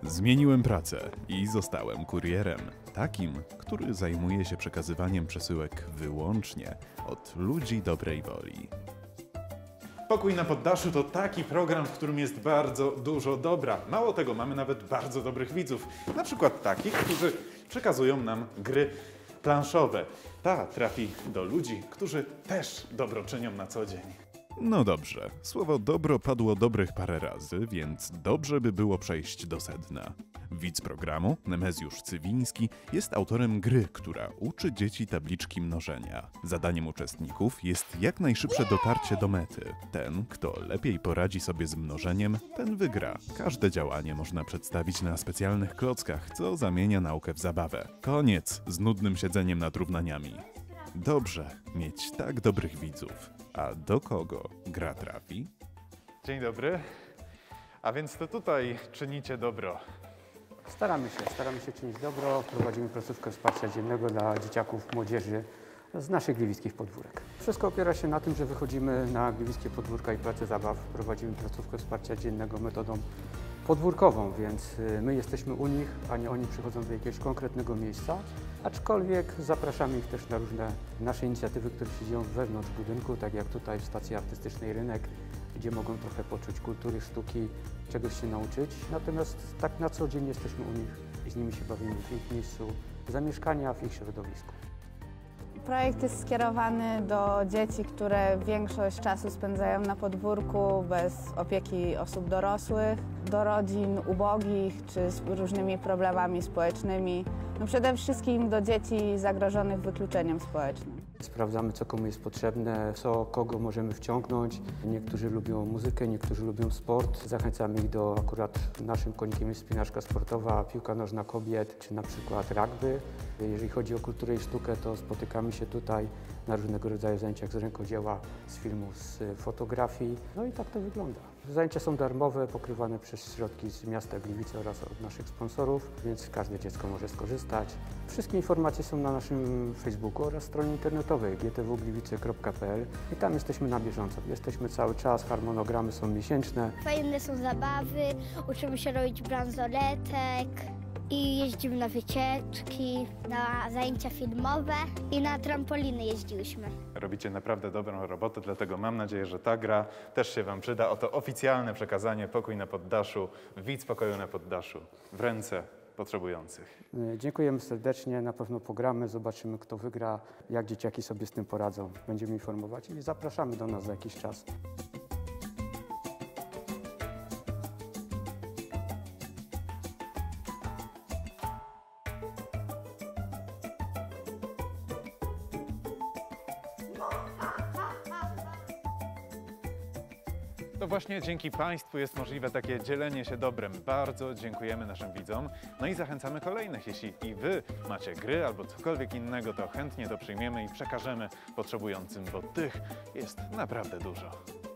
Zmieniłem pracę i zostałem kurierem. Takim, który zajmuje się przekazywaniem przesyłek wyłącznie od ludzi dobrej woli. Pokój na poddaszu to taki program, w którym jest bardzo dużo dobra. Mało tego, mamy nawet bardzo dobrych widzów. Na przykład takich, którzy przekazują nam gry planszowe. Ta trafi do ludzi, którzy też dobro czynią na co dzień. No dobrze, słowo dobro padło dobrych parę razy, więc dobrze by było przejść do sedna. Widz programu, Nemezjusz Cywiński, jest autorem gry, która uczy dzieci tabliczki mnożenia. Zadaniem uczestników jest jak najszybsze dotarcie do mety. Ten, kto lepiej poradzi sobie z mnożeniem, ten wygra. Każde działanie można przedstawić na specjalnych klockach, co zamienia naukę w zabawę. Koniec z nudnym siedzeniem nad równaniami. Dobrze mieć tak dobrych widzów. A do kogo gra trafi? Dzień dobry. A więc to tutaj czynicie dobro. Staramy się czynić dobro. Prowadzimy placówkę wsparcia dziennego dla dzieciaków, młodzieży z naszych gliwickich podwórek. Wszystko opiera się na tym, że wychodzimy na gliwickie podwórka i place zabaw. Prowadzimy placówkę wsparcia dziennego metodą podwórkową, więc my jesteśmy u nich, a nie oni przychodzą do jakiegoś konkretnego miejsca. Aczkolwiek zapraszamy ich też na różne nasze inicjatywy, które się dzieją wewnątrz budynku, tak jak tutaj w stacji artystycznej Rynek, gdzie mogą trochę poczuć kultury, sztuki, czegoś się nauczyć. Natomiast tak na co dzień jesteśmy u nich i z nimi się bawimy w ich miejscu zamieszkania, w ich środowisku. Projekt jest skierowany do dzieci, które większość czasu spędzają na podwórku bez opieki osób dorosłych, do rodzin ubogich czy z różnymi problemami społecznymi. No przede wszystkim do dzieci zagrożonych wykluczeniem społecznym. Sprawdzamy, co komu jest potrzebne, kogo możemy wciągnąć. Niektórzy lubią muzykę, niektórzy lubią sport. Zachęcamy ich do, akurat naszym konikiem jest wspinaczka sportowa, piłka nożna kobiet, czy na przykład rugby. Jeżeli chodzi o kulturę i sztukę, to spotykamy się tutaj na różnego rodzaju zajęciach z rękodzieła, z filmu, z fotografii. No i tak to wygląda. Zajęcia są darmowe, pokrywane przez środki z miasta Gliwice oraz od naszych sponsorów, więc każde dziecko może skorzystać. Wszystkie informacje są na naszym Facebooku oraz stronie internetowej gtwgliwice.pl i tam jesteśmy na bieżąco. Jesteśmy cały czas, harmonogramy są miesięczne. Fajne są zabawy, uczymy się robić bransoletek i jeździmy na wycieczki, na zajęcia filmowe i na trampoliny jeździłyśmy. Robicie naprawdę dobrą robotę, dlatego mam nadzieję, że ta gra też się Wam przyda. Oto oficjalne przekazanie Pokój na poddaszu, widz pokoju na poddaszu w ręce potrzebujących. Dziękujemy serdecznie, na pewno pogramy, zobaczymy kto wygra, jak dzieciaki sobie z tym poradzą. Będziemy informować i zapraszamy do nas za jakiś czas. To właśnie dzięki Państwu jest możliwe takie dzielenie się dobrem. Bardzo dziękujemy naszym widzom. No i zachęcamy kolejnych. Jeśli i Wy macie gry albo cokolwiek innego, to chętnie to przyjmiemy i przekażemy potrzebującym, bo tych jest naprawdę dużo.